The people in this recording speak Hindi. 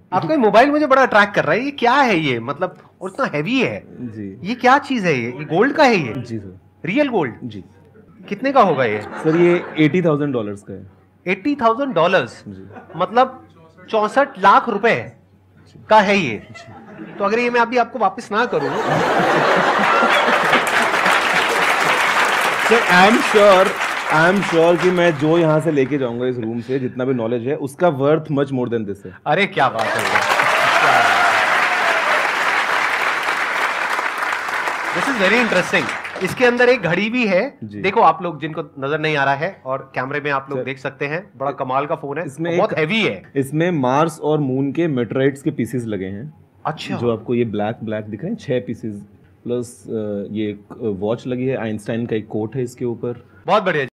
आपका मोबाइल मुझे बड़ा अट्रैक्ट कर रहा है, ये क्या है ये, मतलब और इतना हैवी है जी। ये क्या चीज है, ये गोल्ड का है ये? जी सर। Real gold? जी कितने का होगा ये? सर ये $80,000 का है। $80,000? जी। मतलब 64 लाख रुपए का है ये। तो अगर ये मैं अभी आपको वापस ना करूं सर आई एम श्योर कि मैं जो यहाँ से लेके जाऊंगा इस रूम से, जितना भी नॉलेज है, उसका worth much more than this है। अरे क्या बात है, दिस इज वेरी इंटरेस्टिंग। इसके अंदर एक घड़ी भी है, देखो आप लोग जिनको नजर नहीं आ रहा है और कैमरे में आप लोग देख सकते हैं, बड़ा कमाल का फोन है, इसमें बहुत हैवी है। इसमें मार्स और मून के मेटेराइट्स के पीसेस लगे हैं। अच्छा। जो आपको ये ब्लैक दिख रहे हैं, 6 पीसेस, प्लस ये वॉच लगी है, आइंस्टाइन का एक कोट है इसके ऊपर। बहुत बढ़िया।